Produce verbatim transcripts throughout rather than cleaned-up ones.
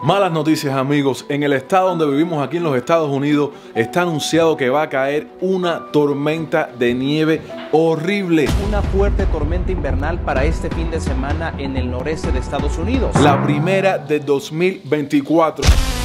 Malas noticias, amigos. En el estado donde vivimos aquí en los Estados Unidos está anunciado que va a caer una tormenta de nieve horrible. Una fuerte tormenta invernal para este fin de semana en el noreste de Estados Unidos. La primera de dos mil veinticuatro.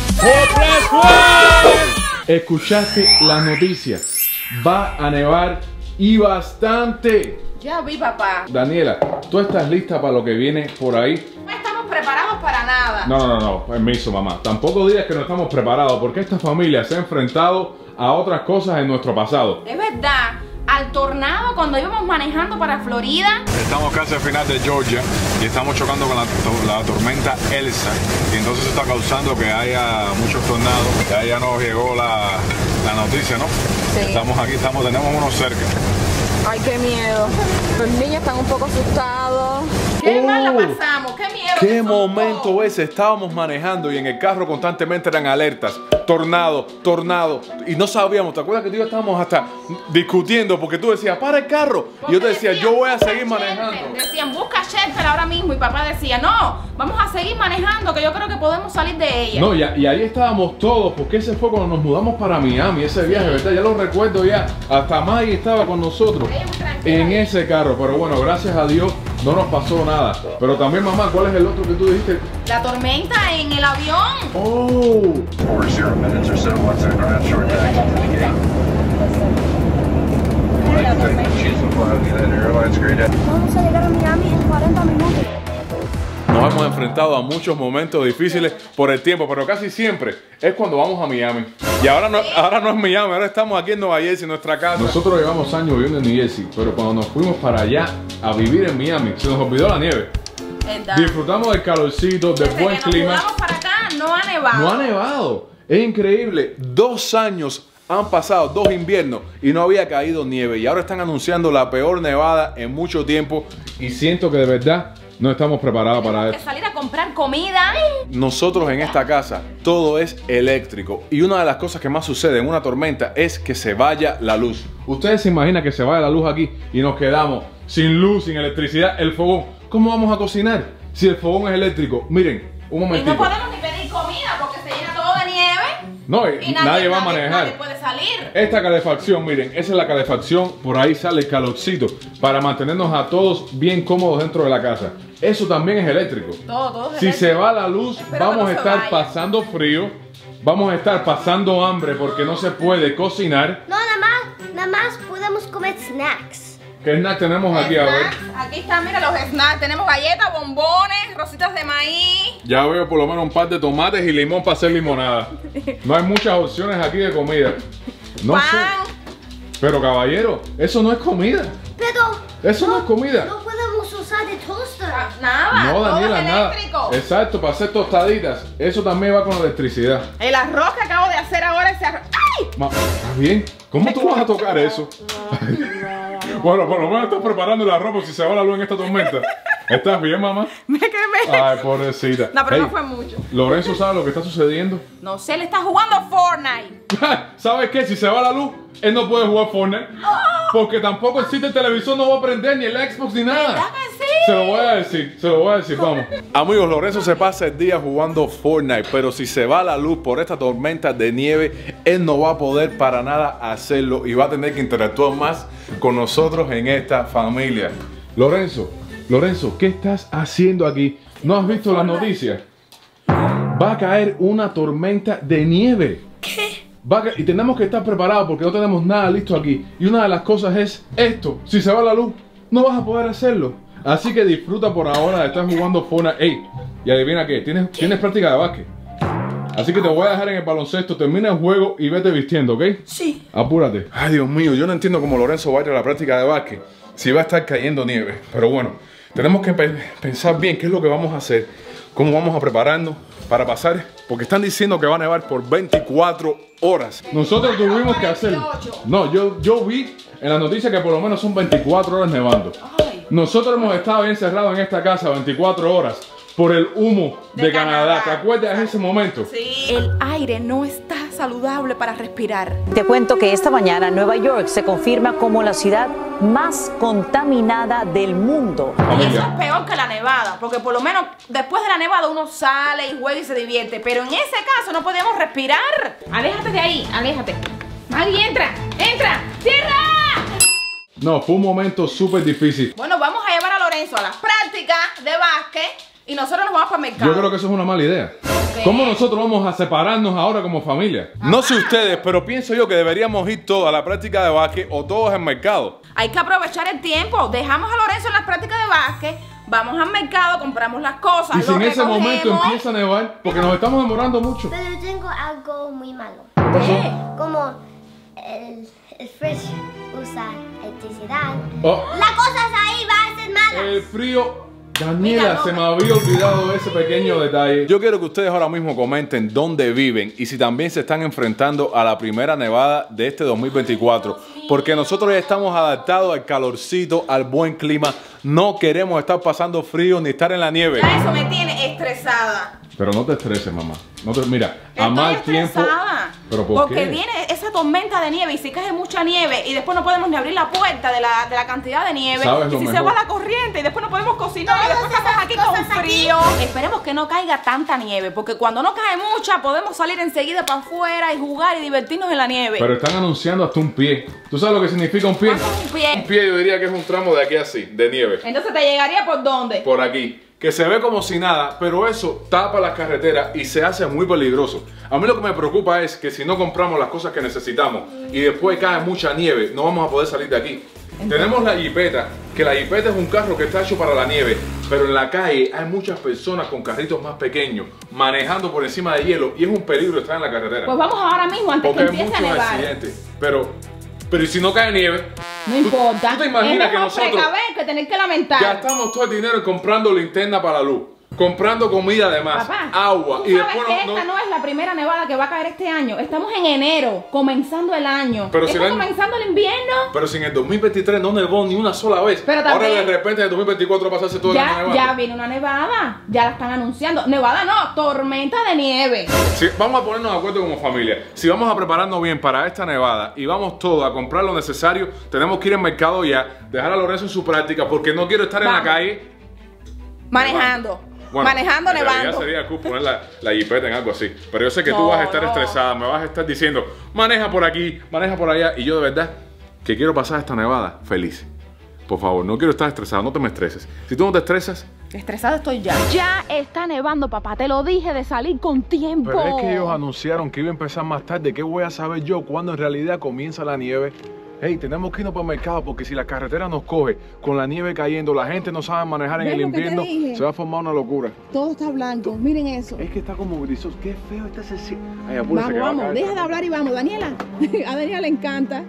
Escuchaste las noticias. Va a nevar y bastante. Ya vi, papá. Daniela, ¿tú estás lista para lo que viene por ahí? No estamos preparados para nada. No, no, no, permiso, mamá. Tampoco digas que no estamos preparados, porque esta familia se ha enfrentado a otras cosas en nuestro pasado. Es verdad, al tornado cuando íbamos manejando para Florida. Estamos casi al final de Georgia y estamos chocando con la, la tormenta Elsa. Y entonces está causando que haya muchos tornados. Ya, ya nos llegó la, la noticia, ¿no? Sí. Estamos aquí, estamos, tenemos uno cerca. Ay, qué miedo. Los niños están un poco asustados. Qué Oh, mal la pasamos, qué miedo. ¿Qué que momento soltó. ese? Estábamos manejando y en el carro constantemente eran alertas. Tornado, tornado. Y no sabíamos, ¿te acuerdas que tú y yo estábamos hasta discutiendo? Porque tú decías, para el carro. Y yo te decía, Decían, yo voy a busca seguir shelter. manejando. Decían, busca shelter ahora mismo. Y papá decía, no, vamos a seguir manejando, que yo creo que podemos salir de ella. No, y, y ahí estábamos todos, porque ese fue cuando nos mudamos para Miami, ese viaje, ¿verdad? Ya lo recuerdo ya. Hasta Maggie estaba con nosotros Ella muy tranquila. en ese carro. Pero bueno, gracias a Dios no nos pasó nada. Pero también, mamá, ¿cuál es el otro que tú dijiste? La tormenta en el avión. Oh, For zero minutes or so once they're not short tag into the gate. Vamos a llegar a Miami en cuarenta minutos. nos hemos enfrentado a muchos momentos difíciles por el tiempo, pero casi siempre es cuando vamos a Miami. Y ahora no, ahora no es Miami, ahora estamos aquí en Nueva Jersey, nuestra casa. Nosotros llevamos años viviendo en New Jersey, pero cuando nos fuimos para allá a vivir en Miami, se nos olvidó la nieve. ¿Verdad? Disfrutamos del calorcito, del Desde buen que nos clima. mudamos para acá no ha nevado. No ha nevado. Es increíble. Dos años han pasado, dos inviernos, y no había caído nieve. Y ahora están anunciando la peor nevada en mucho tiempo. Y siento que de verdad no estamos preparados para Tenemos eso. que salir a comprar comida. Nosotros en esta casa todo es eléctrico. Y una de las cosas que más sucede en una tormenta es que se vaya la luz. Ustedes se imaginan que se vaya la luz aquí y nos quedamos sin luz, sin electricidad, el fogón. ¿Cómo vamos a cocinar si el fogón es eléctrico? Miren, un Y momentito. no podemos ni pedir comida porque se llena todo de nieve. No, y Y nadie, va a nadie- manejar. Nadie puede salir. Esta calefacción, miren, esa es la calefacción, por ahí sale el calorcito para mantenernos a todos bien cómodos dentro de la casa. Eso también es eléctrico. Todo, todo es Si eléctrico. se va la luz, Pero vamos que no a se estar vaya. pasando frío, vamos a estar pasando hambre porque no se puede cocinar. No, nada más, nada más podemos comer snacks. ¿Qué snack tenemos aquí? A ver. Snacks. Aquí están, mira los snacks. Tenemos galletas, bombones, rositas de maíz. Ya veo por lo menos un par de tomates y limón para hacer limonada. No hay muchas opciones aquí de comida. No sé. Pan. Pero caballero, eso no es comida. Pero Eso no es comida. no podemos usar de toaster. Ah, Nada. No, Daniela, todo es nada. eléctrico. Exacto, para hacer tostaditas. Eso también va con electricidad. El arroz que acabo de hacer ahora, ese arroz. ¡Ay! Ma, ¿Estás bien? ¿Cómo tú vas a tocar eso? Bueno, por lo menos estás preparando el arroz por si se va la luz en esta tormenta. ¿Estás bien, mamá? Me quemé. Ay, pobrecita. No, pero Hey, no fue mucho. Lorenzo sabe lo que está sucediendo. No sé, él está jugando Fortnite. ¿Sabes qué? Si se va la luz, él no puede jugar Fortnite. Porque tampoco existe el televisor, no va a prender ni el Xbox ni nada. ¿Verdad que sí? Se lo voy a decir, se lo voy a decir, vamos. Amigos, Lorenzo se pasa el día jugando Fortnite, pero si se va la luz por esta tormenta de nieve, él no va a poder para nada hacerlo y va a tener que interactuar más con nosotros en esta familia. Lorenzo, Lorenzo, ¿qué estás haciendo aquí? ¿No has visto las noticias? Va a caer una tormenta de nieve. ¿Qué? Va a ca- y tenemos que estar preparados porque no tenemos nada listo aquí. Y una de las cosas es esto. Si se va la luz, no vas a poder hacerlo. Así que disfruta por ahora de estar jugando Fortnite. Ey, y adivina qué, ¿Tienes, tienes práctica de básquet. Así que te voy a dejar en el baloncesto, termina el juego y vete vistiendo, ¿ok? Sí. Apúrate. Ay, Dios mío, yo no entiendo cómo Lorenzo va a ir a la práctica de básquet si va a estar cayendo nieve. Pero bueno, tenemos que pe- pensar bien qué es lo que vamos a hacer, cómo vamos a prepararnos para pasar, porque están diciendo que va a nevar por veinticuatro horas. Nosotros tuvimos que hacerlo. No, yo, yo vi en la noticia que por lo menos son veinticuatro horas nevando. Ay. Nosotros hemos estado encerrados en esta casa veinticuatro horas por el humo de, De Canadá. Canadá. ¿Te acuerdas de ese momento? Sí. El aire no está saludable para respirar. Te cuento que esta mañana Nueva York se confirma como la ciudad más contaminada del mundo. Y eso es peor que la nevada, porque por lo menos después de la nevada uno sale y juega y se divierte, pero en ese caso no podemos respirar. Aléjate de ahí, aléjate. Maggie, entra, entra, cierra. No, fue un momento súper difícil. Bueno, vamos a llevar a Lorenzo a las prácticas de básquet y nosotros nos vamos para el mercado. Yo creo que eso es una mala idea. ¿Qué? ¿Cómo nosotros vamos a separarnos ahora como familia? No sé ustedes, pero pienso yo que deberíamos ir todos a la práctica de básquet o todos al mercado. Hay que aprovechar el tiempo. Dejamos a Lorenzo en las prácticas de básquet, vamos al mercado, compramos las cosas, Y si lo en ese recogemos. momento empieza a nevar, porque nos estamos demorando mucho. Pero tengo algo muy malo. ¿Qué? Como el, el fridge usa electricidad. Oh, Las cosas ahí van a ser malas. el frío. Daniela, Mira, no. se me había olvidado ese pequeño detalle. Yo quiero que ustedes ahora mismo comenten dónde viven y si también se están enfrentando a la primera nevada de este dos mil veinticuatro. Porque nosotros ya estamos adaptados al calorcito, al buen clima. No queremos estar pasando frío ni estar en la nieve. Ya eso me tiene estresada. Pero no te estreses, mamá. No te, mira, a Estoy mal tiempo. estresada. ¿Pero por Porque qué? viene esa tormenta de nieve y si cae mucha nieve y después no podemos ni abrir la puerta de la, de la cantidad de nieve. ¿Sabes Y lo si se mejor? va la corriente y después no podemos cocinar y Todas después estamos esas aquí con cosas aquí. frío. Esperemos que no caiga tanta nieve, porque cuando no cae mucha podemos salir enseguida para afuera y jugar y divertirnos en la nieve. Pero están anunciando hasta un pie. ¿Tú sabes lo que significa un pie? ¿Cuánto es un pie? Un pie yo diría que es un tramo de aquí así, de nieve. Entonces te llegaría por dónde? Por aquí, que se ve como si nada, pero eso tapa las carreteras y se hace muy peligroso. A mí lo que me preocupa es que si no compramos las cosas que necesitamos y después cae mucha nieve, no vamos a poder salir de aquí. Tenemos la jipeta, que la jipeta es un carro que está hecho para la nieve, pero en la calle hay muchas personas con carritos más pequeños manejando por encima de hielo y es un peligro estar en la carretera. Pues vamos ahora mismo antes Porque que hay empiece a muchos nevar. accidentes. Pero, pero ¿y si no cae nieve? No importa. ¿Tú te imaginas es que mejor nosotros precaver que tener que lamentar. gastamos todo el dinero comprando linterna para la luz, comprando comida además, Papá, agua tú y sabes después que no, esta no- no es la primera nevada que va a caer este año. Estamos en enero, comenzando el año. Pero si Está el año- comenzando el invierno. Pero si en el dos mil veintitrés no nevó ni una sola vez, Pero ahora también- de repente en el dos mil veinticuatro pasarse todo el año Ya, nevando. ya viene una nevada. Ya la están anunciando. Nevada no, tormenta de nieve. Sí, vamos a ponernos de acuerdo como familia. Si vamos a prepararnos bien para esta nevada y vamos todos a comprar lo necesario, tenemos que ir al mercado ya, dejar a Lorenzo en su práctica porque no quiero estar en la Vamos. calle Manejando. Bueno, Manejando, en realidad nevando. sería cool poner la, la jipeta en algo así. Pero yo sé que tú No, vas a estar no. estresada, me vas a estar diciendo, maneja por aquí, maneja por allá. Y yo de verdad que quiero pasar esta nevada feliz. Por favor, no quiero estar estresado, no te me estreses. Si tú no te estresas... Estresada estoy ya. Ya está nevando, papá. Te lo dije de salir con tiempo. Pero es que ellos anunciaron que iba a empezar más tarde. ¿Qué voy a saber yo cuando en realidad comienza la nieve? Hey, tenemos que irnos para el mercado porque si la carretera nos coge con la nieve cayendo, la gente no sabe manejar en ¿Ves el lo que te invierno, dije? se va a formar una locura. Todo está blanco, miren eso. Es que está como grisoso. Qué feo está ese cielo. Ay, apúrese Vamos, que va a vamos, caer. deja de hablar y vamos. Daniela, a Daniela le encanta.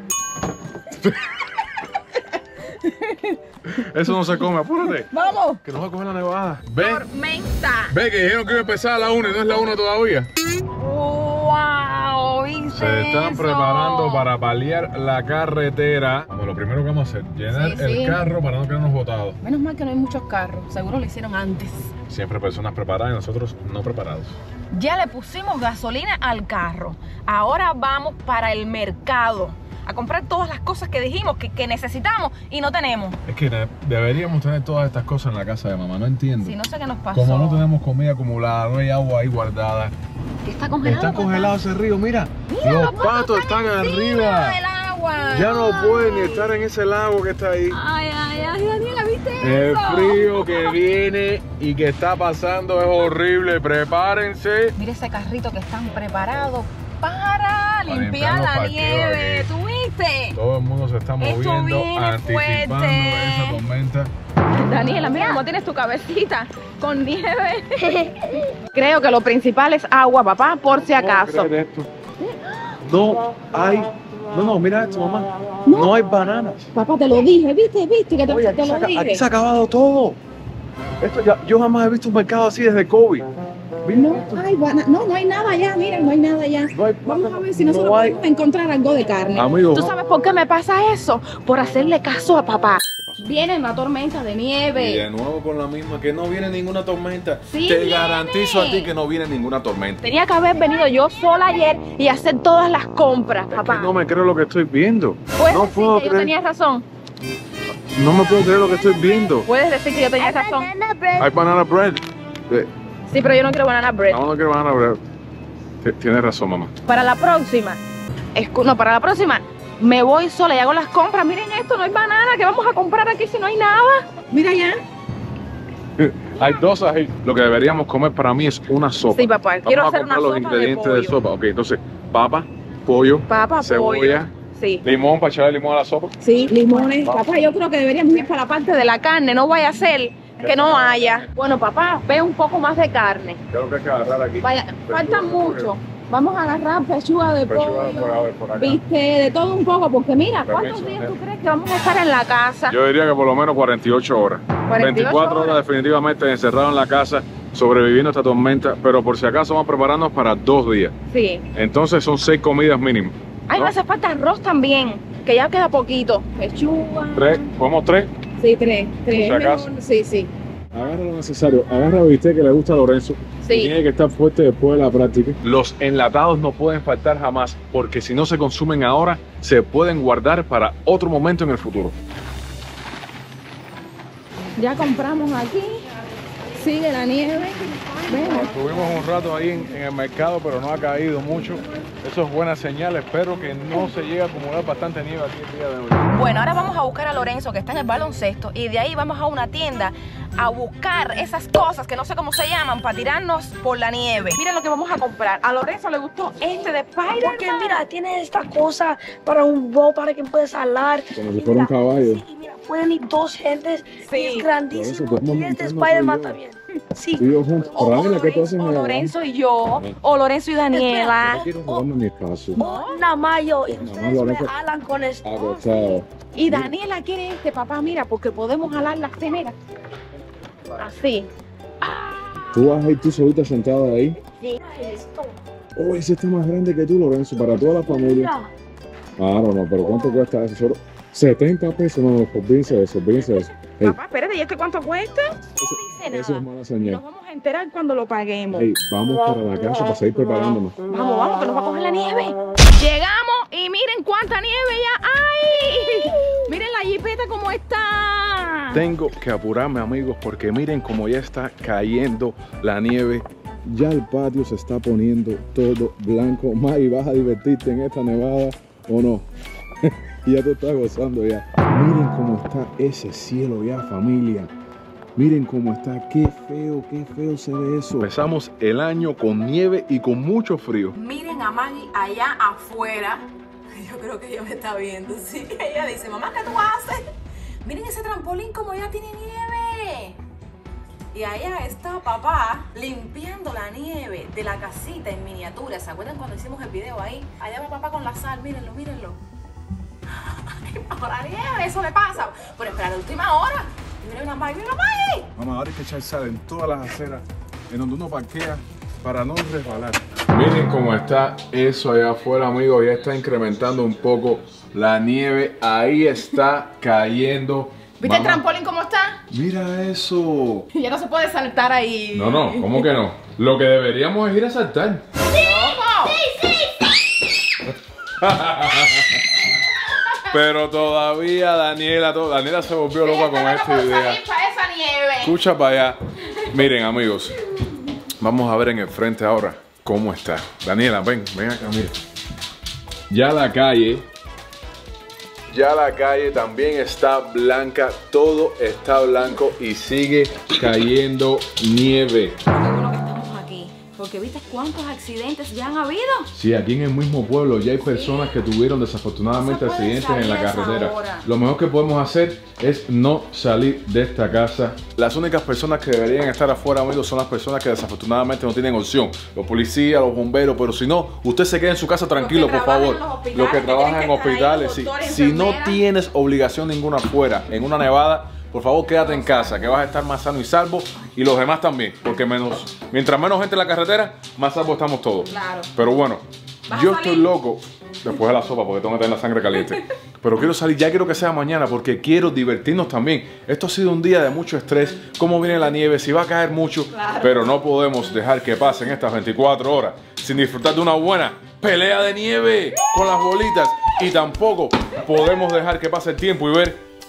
Eso no se come, apúrate. Vamos. Que nos va a coger la nevada. Ve, Tormenta. ve que dijeron que iba a empezar a la una y no es la una todavía. Wow, ¿viste Se están eso? preparando para paliar la carretera. Como lo primero que vamos a hacer, llenar Sí, el sí. carro para no quedarnos botados. Menos mal que no hay muchos carros. Seguro lo hicieron antes. Siempre personas preparadas y nosotros no preparados. Ya le pusimos gasolina al carro. Ahora vamos para el mercado a comprar todas las cosas que dijimos que, que necesitamos y no tenemos. Es que ne- deberíamos tener todas estas cosas en la casa de mamá, no entiendo. Si no sé qué nos pasó. Como no tenemos comida acumulada, no hay agua ahí guardada. ¿Qué está congelado? Está papá? congelado ese río, mira. Mira, los patos están encima arriba. del agua. Ya no pueden ni estar en ese lago que está ahí. Ay, ay, ay, Daniela, ¿viste El eso? frío que viene y que está pasando es horrible. Prepárense. Mira ese carrito que están preparados para limpiar limpiar los la parqueos nieve. aquí. ¿Tú viste? Todo el mundo se está Esto moviendo, viene anticipando fuerte. esa tormenta. Daniela, mira cómo tienes tu cabecita con nieve. Creo que lo principal es agua, papá, por si acaso. No hay. No, no, mira esto, mamá. No, hay bananas. Papá, te lo dije, viste, viste, que te, Oye, te aquí se, lo ha, dije. aquí se ha acabado todo. Esto ya, yo jamás he visto un mercado así desde COVID. Mira No esto. hay, bana- no, no hay nada ya, mira, no hay nada ya. No hay- Vamos a ver si nosotros no hay- podemos encontrar algo de carne. Amigos, ¿Tú sabes por qué me pasa eso? Por hacerle caso a papá. Viene una tormenta de y nieve. de nuevo con la misma, que no viene ninguna tormenta. Sí Te viene. garantizo a ti que no viene ninguna tormenta. Tenía que haber venido yo sola ayer y hacer todas las compras, Es papá. que no me creo lo que estoy viendo. Puedes no decir puedo que yo creer. tenía razón. No me puedo creer lo que estoy viendo. Puedes decir que yo tenía razón. Banana bread. Hay banana bread. Eh, Sí, pero yo no quiero banana bread. No, no quiero banana bread. T- Tienes razón, mamá. Para la próxima, escu- no, para la próxima, me voy sola y hago las compras. Miren esto, no hay banana. ¿Qué vamos a comprar aquí si no hay nada? Mira ya. Hay dos ahí. Lo que deberíamos comer para mí es una sopa. Sí, papá, quiero Vamos a hacer una comprar los sopa de ingredientes de, pollo. sopa. Ok, entonces, papa, pollo, Papa, cebolla, pollo. Sí. limón para echarle limón a la sopa. Sí, limones. Vamos. Papá, yo creo que deberíamos ir para la parte Parte de la carne, no vaya a ser que no haya. Bueno, papá, ve un poco más de carne. Creo que hay que agarrar aquí. Vaya, falta mucho. Vamos a agarrar pechuga de Pechuga pollo, por, a ver, por acá. viste, de todo un poco, porque mira, ¿Cuántos Permiso, días tú eh. crees que vamos a estar en la casa? Yo diría que por lo menos cuarenta y ocho horas. cuarenta y ocho veinticuatro horas definitivamente encerrado en la casa, sobreviviendo a esta tormenta, pero por si acaso vamos a prepararnos para dos días. Sí. Entonces son seis comidas mínimas. Ay, ¿no? me hace falta arroz también, que ya queda poquito. pechuga. Tres, ¿podemos tres? Sí, tres. tres. Por si acaso. Mejor, Sí, sí. Agarra lo necesario, agarra bistec que le gusta a Lorenzo. Sí. Y tiene que estar fuerte después de la práctica. Los enlatados no pueden faltar jamás, porque si no se consumen ahora, se pueden guardar para otro momento en el futuro. Ya compramos aquí. Sigue la nieve. Ven. Estuvimos un rato ahí en, en el mercado, pero no ha caído mucho. Eso es buena señal. Espero que no se llegue a acumular bastante nieve aquí el día de hoy. Bueno, ahora vamos a buscar a Lorenzo, que está en el baloncesto, y de ahí vamos a una tienda a buscar esas cosas que no sé cómo se llaman para tirarnos por la nieve. Miren lo que vamos a comprar. A Lorenzo le gustó este de Spider-Man. Porque mira, tiene esta cosa para un bowl para que puedas hablar. Como si Y fuera un mira, caballo. Sí, y mira, pueden ir dos gentes. Sí. Y es grandísimo. Por eso podemos Y es de montarnos Spider-Man tú y yo. también. Sí. Y yo juntos. O, o Daniela, ¿qué tú haces Lorenzo, o allá? Lorenzo y yo, o Lorenzo y Daniela. Quiero robarme mi espacio. O Namayo. Y Nada más ustedes lo me haré- hablan con esto. Agotado. Y Daniela quiere este, papá, mira, porque podemos jalar las teneras. Así. Tú vas a ir tú solita sentada ahí. Mira esto. Oh, ese está más grande que tú, Lorenzo, para toda la familia. Mira. Ah, no, no, pero ¿cuánto cuesta eso? Solo setenta pesos, no, olvídense de eso, olvídense de eso. Ey, Papá, espérate, ¿y este cuánto cuesta? No dice eso nada. es mala Y señal. nos vamos a enterar cuando lo paguemos. Ey, vamos para la casa para seguir preparándonos. Vamos, vamos, que nos va a coger la nieve. Llegamos y miren cuánta nieve ya hay. Miren la jipeta cómo está. Tengo que apurarme, amigos, porque miren cómo ya está cayendo la nieve. Ya el patio se está poniendo todo blanco. Maggie, ¿vas a divertirte en esta nevada o no? Ya tú estás gozando ya. Miren cómo está ese cielo ya, familia. Miren cómo está. Qué feo, qué feo se ve eso. Empezamos el año con nieve y con mucho frío. Miren a Maggie allá afuera. Yo creo que ella me está viendo, sí. Ella dice, mamá, ¿qué tú haces? Miren ese trampolín como ya tiene nieve. Y allá está papá limpiando la nieve de la casita en miniatura. ¿Se acuerdan cuando hicimos el video ahí? Allá va papá con la sal, mírenlo, mírenlo. Bajo la nieve, eso le pasa. Pero espera la última hora. Y miren una Maggie, miren una Maggie. Vamos, ahora hay que echar sal en todas las aceras en donde uno parquea para no resbalar. Miren cómo está eso allá afuera, amigos. Ya está incrementando un poco la nieve. Ahí está cayendo. ¿Viste el Mamá, trampolín cómo está? mira eso. Ya no se puede saltar ahí. No, no, ¿cómo que no? Lo que deberíamos es ir a saltar. Pero todavía Daniela, to- Daniela se volvió loca con esta idea. Para esa nieve. Escucha para allá. Miren, amigos, vamos a ver en el frente ahora cómo está. Daniela, ven, ven acá, mira. Ya la calle, ya la calle también está blanca, todo está blanco y sigue cayendo nieve. Qué bueno que estamos aquí. Porque viste cuántos accidentes ya han habido. Sí, aquí en el mismo pueblo ya hay personas que tuvieron desafortunadamente No se puede accidentes en la salir a esa carretera. hora. Lo mejor que podemos hacer es no salir de esta casa. Las únicas personas que deberían estar afuera, amigos, son las personas que desafortunadamente no tienen opción. Los policías, los bomberos, pero si no, usted se queda en su casa tranquilo, por trabajan favor. en los hospitales, Los que que trabajan tienen en que estar ahí, hospitales, los sí. doctores, Si no enfermeras. tienes obligación ninguna afuera, en una nevada, por favor quédate en casa, que vas a estar más sano y salvo. Y los demás también, porque menos, mientras menos gente en la carretera, más salvo estamos todos. Claro. Pero bueno, ¿Vas a yo salir? estoy loco después de la sopa porque tengo que tener la sangre caliente. Pero quiero salir, ya quiero que sea mañana porque quiero divertirnos también. Esto ha sido un día de mucho estrés. Cómo viene la nieve, si va a caer mucho. Claro. Pero no podemos dejar que pasen estas veinticuatro horas sin disfrutar de una buena pelea de nieve con las bolitas. Y tampoco podemos dejar que pase el tiempo y ver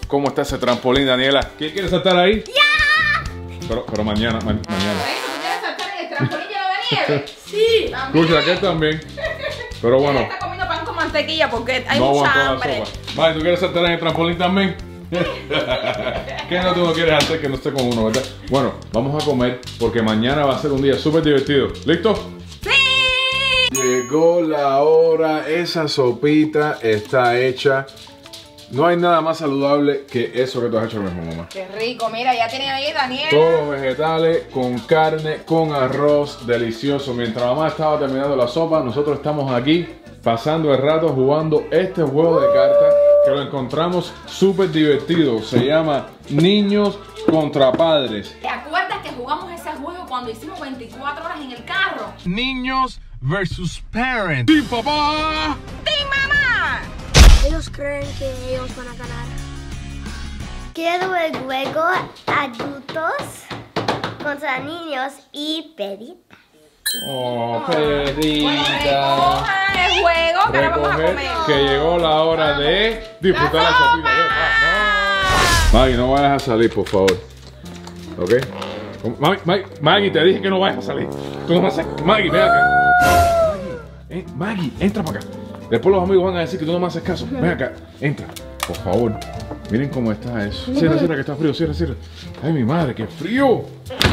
cómo está ese trampolín, Daniela. ¿Quién quiere saltar ahí? ¡Ya! Pero, pero mañana, ma mañana. ¿Tú quieres saltar en el trampolín lleno de nieve? Sí. Escucha, aquel también. Pero bueno. Él está comiendo pan con mantequilla porque hay No mucha aguantó la hambre. sopa. Vale, ¿tú quieres saltar en el trampolín también? ¿Qué no tú no quieres hacer que no esté con uno, verdad? Bueno, vamos a comer porque mañana va a ser un día súper divertido. ¿Listo? ¡Sí! Llegó la hora, esa sopita está hecha. No hay nada más saludable que eso que tú has hecho mismo, mamá. Qué rico, mira, ya tiene ahí Daniel. Todos los vegetales con carne, con arroz, delicioso. Mientras mamá estaba terminando la sopa, nosotros estamos aquí pasando el rato jugando este juego de cartas que lo encontramos súper divertido. Se llama Niños contra Padres. ¿Te acuerdas que jugamos ese juego cuando hicimos veinticuatro horas en el carro? Niños versus Parents. ¡Sí, papá! ¡Sí, mamá! Ellos creen que ellos van a ganar. Quiero el juego adultos contra niños y Perita. Oh, Bueno, perrita. recojan el juego que ahora vamos a Recoger comer. que llegó la hora de disfrutar la, ¡La sopita. sopa! Maggie, no vayas a salir, por favor. ¿Ok? Maggie, Maggie, Maggie, te dije que no vayas a salir. Tú no me haces... Maggie, ven acá. Maggie, eh, Maggie, entra para acá. Después los amigos van a decir que tú no me haces caso. Ven acá, entra. Por favor. Miren cómo está eso. Cierra, cierra, que está frío. Cierra, cierra. Ay, mi madre, qué frío.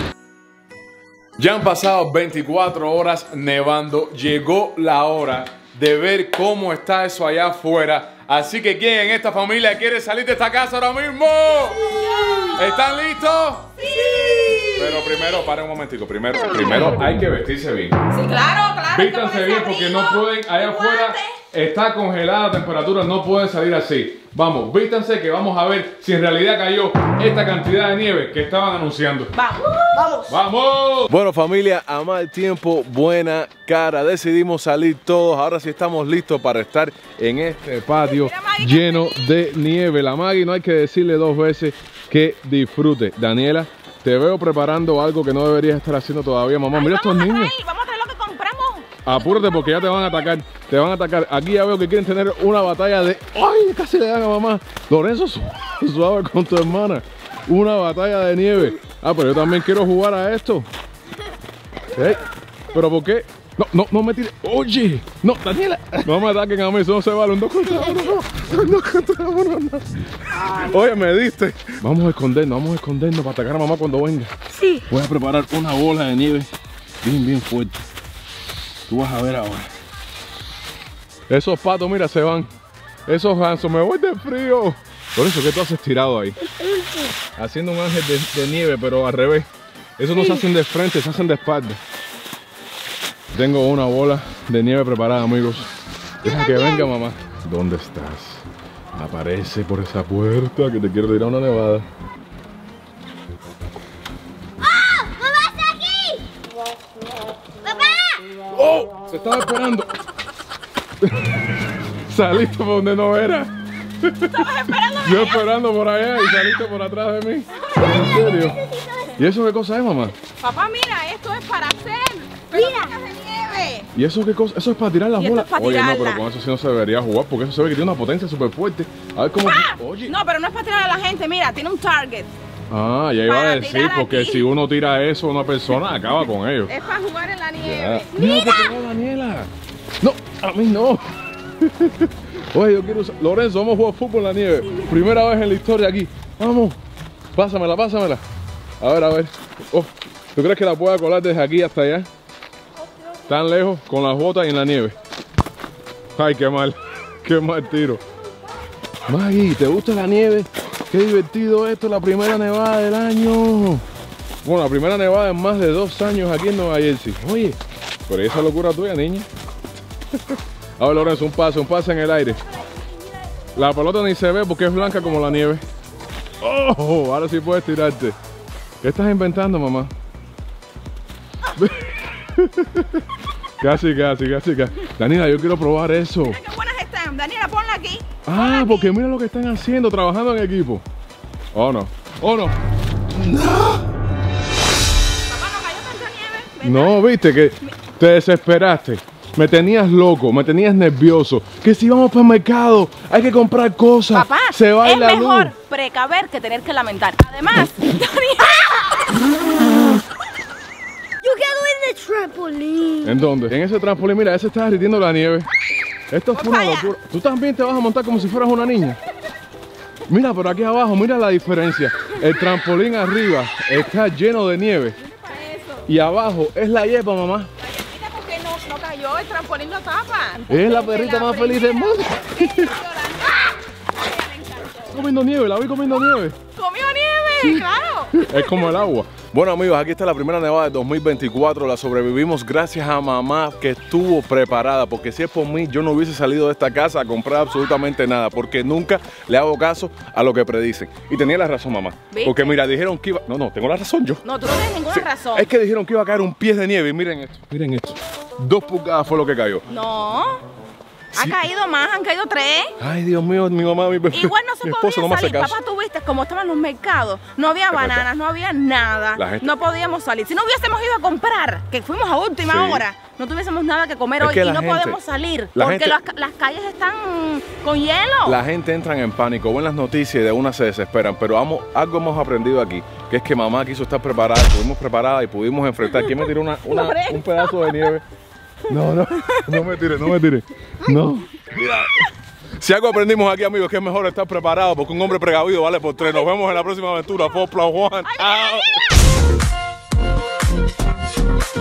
Ya han pasado veinticuatro horas nevando. Llegó la hora de ver cómo está eso allá afuera. Así que ¿quién en esta familia quiere salir de esta casa ahora mismo? ¡Sí! ¿Están listos? ¡Sí! Pero primero, para un momentico. Primero, primero hay que vestirse bien. Sí, claro, claro. Vístanse bien porque no pueden, allá afuera está congelada la temperatura, no pueden salir así. Vamos, vístanse que vamos a ver si en realidad cayó esta cantidad de nieve que estaban anunciando. Vamos. Vamos. ¡Vamos! Bueno, familia, a mal tiempo, buena cara. Decidimos salir todos. Ahora sí estamos listos para estar en este patio lleno de nieve. La Maggie no hay que decirle dos veces que disfrute. Daniela, te veo preparando algo que no deberías estar haciendo todavía, mamá. Ay, mira estos vamos a niños. traer, vamos a traer lo que compramos. Apúrate porque ya te van a atacar. Te van a atacar. Aquí ya veo que quieren tener una batalla de... ¡Ay! Casi le dan a mamá. Lorenzo, su- suave con tu hermana. Una batalla de nieve. Ah, pero yo también quiero jugar a esto. Ey, ¿pero por qué? No, no, no me tires. Oye, no, Daniela. No me ataquen a mí, eso no se vale. Un dos contra uno, no. Un dos contra uno, no. Oye, me diste. Vamos a escondernos, vamos a escondernos para atacar a mamá cuando venga. Sí. Voy a preparar una bola de nieve bien, bien fuerte. Tú vas a ver ahora. Esos patos, mira, se van. Esos gansos, me voy de frío. Por eso, ¿qué tú haces tirado ahí? Haciendo un ángel de, de nieve, pero al revés. Esos no se hacen de frente, se hacen de espalda. Tengo una bola de nieve preparada, amigos. Deja que venga, mamá. ¿Dónde estás? Aparece por esa puerta que te quiero tirar una nevada. ¡Oh! ¡Mamá está aquí! ¡Papá! ¡Oh! Se estaba esperando. Saliste por donde no era. Yo esperando por allá y saliste por atrás de mí. ¿En serio? ¿Y eso qué cosa es, mamá? Papá, mira, esto es para hacer Mira. pelotitas de nieve. ¿Y eso qué cosa? Eso es para tirar las Y esto bolas. es para Oye, no, tirarla. pero con eso sí no se debería jugar porque eso se ve que tiene una potencia súper fuerte. A ver cómo. ¡Ah! Oye. No, pero no es para tirar a la gente, mira, tiene un target. Ah, ya iba Para a decir, tirar porque aquí. si uno tira eso a una persona, acaba con ellos. Es para jugar en la Ya. nieve. Mira que pegó Daniela. No, a mí no. Oye, yo quiero usar... Lorenzo, vamos a jugar fútbol en la nieve. Primera vez en la historia aquí. Vamos. Pásamela, pásamela. A ver, a ver. Oh, ¿tú crees que la pueda colar desde aquí hasta allá? Tan lejos, con las botas y en la nieve. Ay, qué mal. Qué mal tiro. Maggie, ¿te gusta la nieve? Qué divertido esto, la primera nevada del año. Bueno, la primera nevada en más de dos años aquí en Nueva Jersey. Oye, pero esa locura tuya, niña. A ver, Lorenzo, un pase, un pase en el aire. La pelota ni se ve porque es blanca como la nieve. Oh, ahora sí puedes tirarte. ¿Qué estás inventando, mamá? Casi, casi, casi, casi. Daniela, yo quiero probar eso. Mira qué buenas están. Daniela, ponla aquí. Ah, porque mira lo que están haciendo, trabajando en equipo. Oh, no. Oh, no. Papá, no cayó tanta nieve. ¿verdad? No, viste que te desesperaste. Me tenías loco, me tenías nervioso. Que si vamos para el mercado, hay que comprar cosas. Papá, se va es la mejor luz. precaver que tener que lamentar. Además, Yo quiero ir de trampolín. ¿En dónde? En ese trampolín, mira, ese está derritiendo la nieve. Esto fue una Papaya. locura. Tú también te vas a montar como si fueras una niña. Mira por aquí abajo, mira la diferencia. El trampolín arriba está lleno de nieve. Y abajo es la hierba, mamá. mira por qué no, no cayó, el trampolín lo tapa. Es la perrita más feliz del mundo. Comiendo nieve, la vi comiendo nieve. Comió nieve, claro. Es como el agua. Bueno amigos, aquí está la primera nevada de dos mil veinticuatro. La sobrevivimos gracias a mamá que estuvo preparada. Porque si es por mí, yo no hubiese salido de esta casa a comprar absolutamente nada. Porque nunca le hago caso a lo que predicen. Y tenía la razón mamá. ¿Viste? Porque mira, dijeron que iba... No, no, tengo la razón yo. No, tú no tienes ninguna Sí, razón. es que dijeron que iba a caer un pie de nieve. Y miren esto, miren esto. Dos pulgadas fue lo que cayó. No. Ha Sí. caído más, han caído tres. Ay, Dios mío, mi mamá, mi bebé. Igual no se mi podía esposo no me hace salir. caso. Papá, tú viste cómo estaban los mercados. No había Es bananas, verdad. no había nada. La gente- No podíamos salir. Si no hubiésemos ido a comprar, que fuimos a última Sí. hora, no tuviésemos nada que comer Es hoy que y la no gente- podemos salir. la Porque gente- las, las calles están con hielo. La gente entra en pánico, ven las noticias y de una se desesperan, pero vamos, algo hemos aprendido aquí, que es que mamá quiso estar preparada, estuvimos preparadas y pudimos enfrentar. ¿Quién me tiró una, una- Lorenzo. un pedazo de nieve? No, no, no me tire, no me tire. No. Mira. Si algo aprendimos aquí, amigos, es que es mejor estar preparado porque un hombre precavido vale por tres. Nos vemos en la próxima aventura. four plus one. Chao.